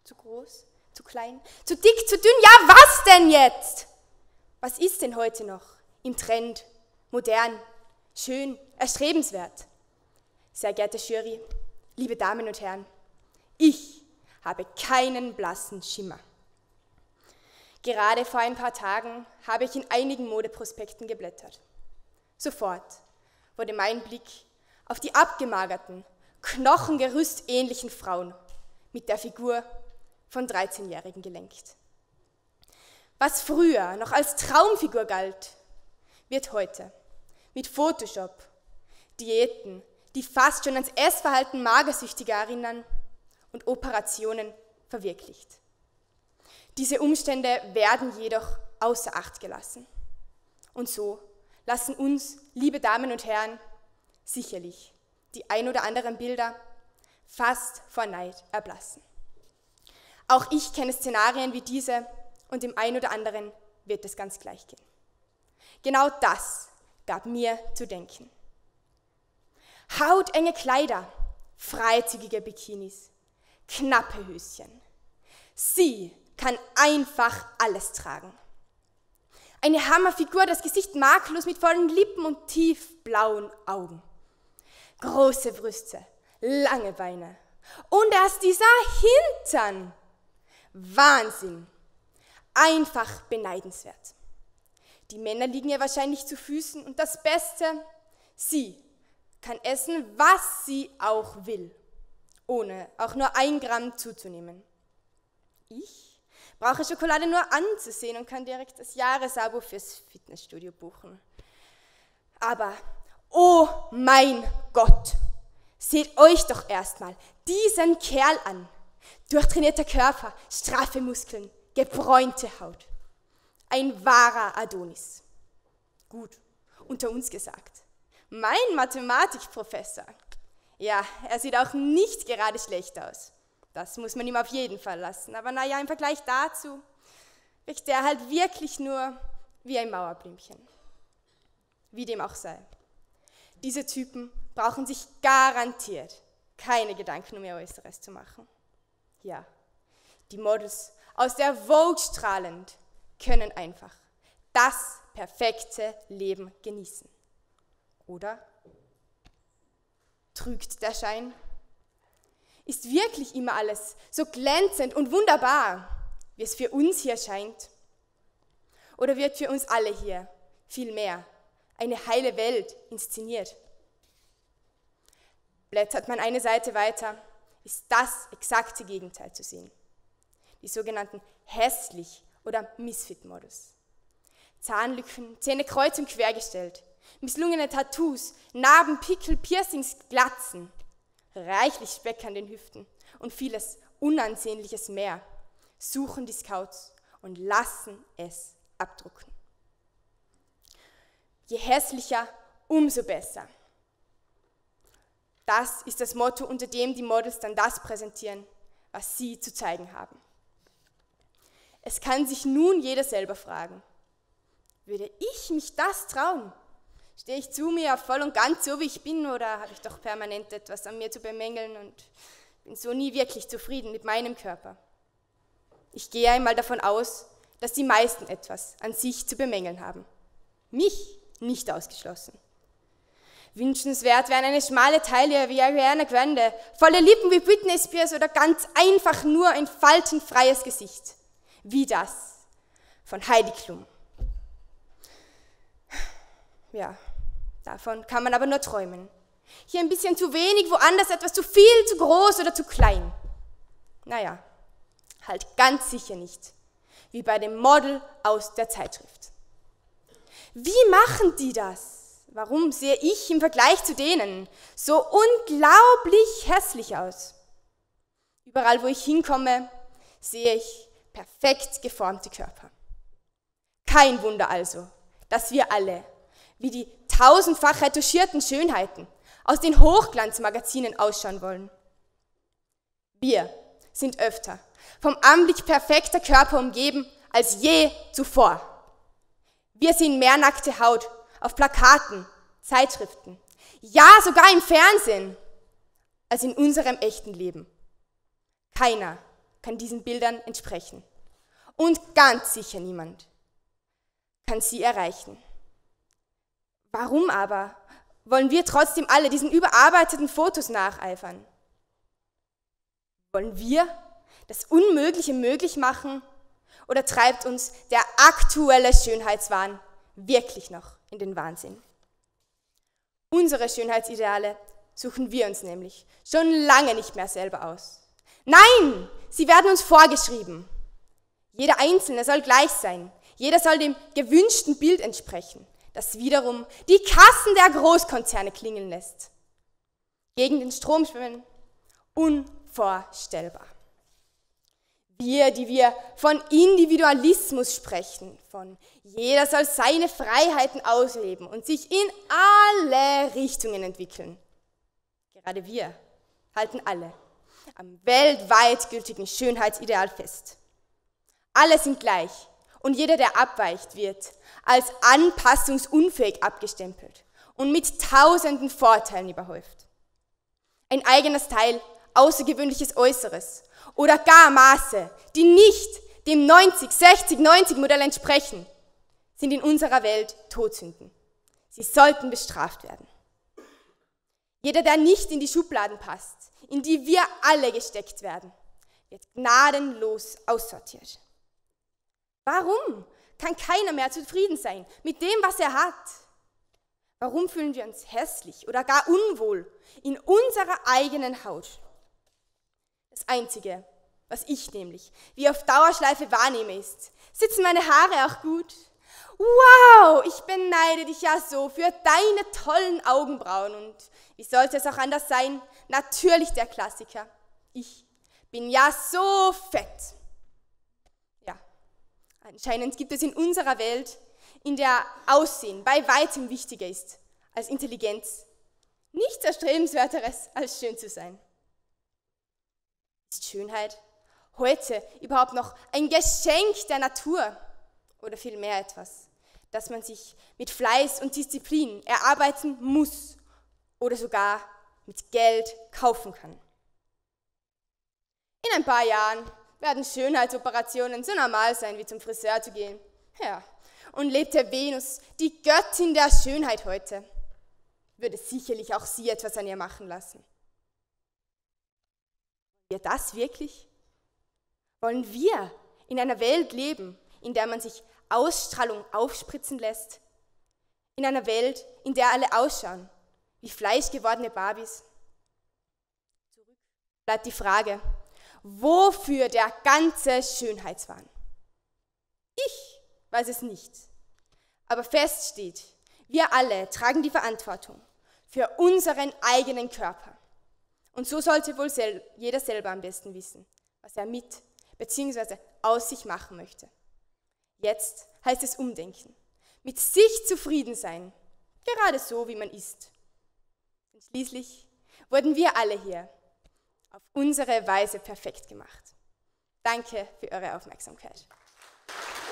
Zu groß? Zu klein? Zu dick? Zu dünn? Ja, was denn jetzt? Was ist denn heute noch im Trend, modern, schön, erstrebenswert? Sehr geehrte Jury, liebe Damen und Herren, ich habe keinen blassen Schimmer. Gerade vor ein paar Tagen habe ich in einigen Modeprospekten geblättert. Sofort wurde mein Blick auf die abgemagerten, knochengerüstähnlichen Frauen mit der Figur von 13-Jährigen gelenkt. Was früher noch als Traumfigur galt, wird heute mit Photoshop, Diäten, die fast schon ans Essverhalten Magersüchtiger erinnern, und Operationen verwirklicht. Diese Umstände werden jedoch außer Acht gelassen. Und so lassen uns, liebe Damen und Herren, sicherlich die ein oder anderen Bilder fast vor Neid erblassen. Auch ich kenne Szenarien wie diese und dem einen oder anderen wird es ganz gleich gehen. Genau das gab mir zu denken. Hautenge Kleider, freizügige Bikinis, knappe Höschen. Sie kann einfach alles tragen. Eine Hammerfigur, das Gesicht makellos mit vollen Lippen und tiefblauen Augen. Große Brüste, lange Beine und erst dieser Hintern. Wahnsinn, einfach beneidenswert. Die Männer liegen ihr wahrscheinlich zu Füßen und das Beste, sie kann essen, was sie auch will, ohne auch nur 1 Gramm zuzunehmen. Ich brauche Schokolade nur anzusehen und kann direkt das Jahresabo fürs Fitnessstudio buchen. Aber, oh mein Gott, seht euch doch erstmal diesen Kerl an. Durchtrainierter Körper, straffe Muskeln, gebräunte Haut. Ein wahrer Adonis. Gut, unter uns gesagt. Mein Mathematikprofessor, ja, er sieht auch nicht gerade schlecht aus. Das muss man ihm auf jeden Fall lassen. Aber naja, im Vergleich dazu wirkt er halt wirklich nur wie ein Mauerblümchen. Wie dem auch sei. Diese Typen brauchen sich garantiert keine Gedanken um ihr Äußeres zu machen. Ja, die Models aus der Vogue strahlend können einfach das perfekte Leben genießen. Oder? Trügt der Schein? Ist wirklich immer alles so glänzend und wunderbar, wie es für uns hier scheint? Oder wird für uns alle hier vielmehr eine heile Welt inszeniert? Blättert man eine Seite weiter, ist das exakte Gegenteil zu sehen. Die sogenannten hässlich- oder Misfit-Models. Zahnlücken, Zähne kreuz und quer gestellt, misslungene Tattoos, Narben, Pickel, Piercings, Glatzen, reichlich Speck an den Hüften und vieles Unansehnliches mehr, suchen die Scouts und lassen es abdrucken. Je hässlicher, umso besser. Das ist das Motto, unter dem die Models dann das präsentieren, was sie zu zeigen haben. Es kann sich nun jeder selber fragen, würde ich mich das trauen? Stehe ich zu mir voll und ganz so, wie ich bin, oder habe ich doch permanent etwas an mir zu bemängeln und bin so nie wirklich zufrieden mit meinem Körper? Ich gehe einmal davon aus, dass die meisten etwas an sich zu bemängeln haben. Mich nicht ausgeschlossen. Wünschenswert wären eine schmale Taille wie Ariana Grande, volle Lippen wie Britney Spears oder ganz einfach nur ein faltenfreies Gesicht, wie das von Heidi Klum. Ja, davon kann man aber nur träumen. Hier ein bisschen zu wenig, woanders etwas zu viel, zu groß oder zu klein. Naja, halt ganz sicher nicht, wie bei dem Model aus der Zeitschrift. Wie machen die das? Warum sehe ich im Vergleich zu denen so unglaublich hässlich aus? Überall, wo ich hinkomme, sehe ich perfekt geformte Körper. Kein Wunder also, dass wir alle, wie die tausendfach retuschierten Schönheiten aus den Hochglanzmagazinen ausschauen wollen. Wir sind öfter vom Anblick perfekter Körper umgeben als je zuvor. Wir sehen mehr nackte Haut auf Plakaten, Zeitschriften, ja sogar im Fernsehen, als in unserem echten Leben. Keiner kann diesen Bildern entsprechen. Und ganz sicher niemand kann sie erreichen. Warum aber wollen wir trotzdem alle diesen überarbeiteten Fotos nacheifern? Wollen wir das Unmögliche möglich machen oder treibt uns der aktuelle Schönheitswahn wirklich noch in den Wahnsinn? Unsere Schönheitsideale suchen wir uns nämlich schon lange nicht mehr selber aus. Nein, sie werden uns vorgeschrieben. Jeder Einzelne soll gleich sein. Jeder soll dem gewünschten Bild entsprechen, das wiederum die Kassen der Großkonzerne klingeln lässt. Gegen den Strom schwimmen, unvorstellbar. Wir, die wir von Individualismus sprechen, von jeder soll seine Freiheiten ausleben und sich in alle Richtungen entwickeln. Gerade wir halten alle am weltweit gültigen Schönheitsideal fest. Alle sind gleich und jeder, der abweicht, wird als anpassungsunfähig abgestempelt und mit tausenden Vorteilen überhäuft. Ein eigener Style, außergewöhnliches Äußeres oder gar Maße, die nicht dem 90 Modell entsprechen, sind in unserer Welt Todsünden. Sie sollten bestraft werden. Jeder, der nicht in die Schubladen passt, in die wir alle gesteckt werden, wird gnadenlos aussortiert. Warum kann keiner mehr zufrieden sein mit dem, was er hat? Warum fühlen wir uns hässlich oder gar unwohl in unserer eigenen Haut? Das Einzige, was ich nämlich wie auf Dauerschleife wahrnehme, ist, sitzen meine Haare auch gut? Wow, ich beneide dich ja so für deine tollen Augenbrauen und wie sollte es auch anders sein? Natürlich der Klassiker. Ich bin ja so fett. Ja, anscheinend gibt es in unserer Welt, in der Aussehen bei weitem wichtiger ist als Intelligenz, nichts Erstrebenswerteres als schön zu sein. Ist Schönheit heute überhaupt noch ein Geschenk der Natur oder vielmehr etwas, das man sich mit Fleiß und Disziplin erarbeiten muss oder sogar mit Geld kaufen kann? In ein paar Jahren werden Schönheitsoperationen so normal sein, wie zum Friseur zu gehen. Ja, und lebte Venus, die Göttin der Schönheit heute, würde sicherlich auch sie etwas an ihr machen lassen. Wollen wir das wirklich? Wollen wir in einer Welt leben, in der man sich Ausstrahlung aufspritzen lässt? In einer Welt, in der alle ausschauen wie fleischgewordene Barbies? Zurück bleibt die Frage, wofür der ganze Schönheitswahn? Ich weiß es nicht, aber fest steht, wir alle tragen die Verantwortung für unseren eigenen Körper. Und so sollte wohl jeder selber am besten wissen, was er mit bzw. aus sich machen möchte. Jetzt heißt es umdenken, mit sich zufrieden sein, gerade so, wie man ist. Und schließlich wurden wir alle hier auf unsere Weise perfekt gemacht. Danke für eure Aufmerksamkeit.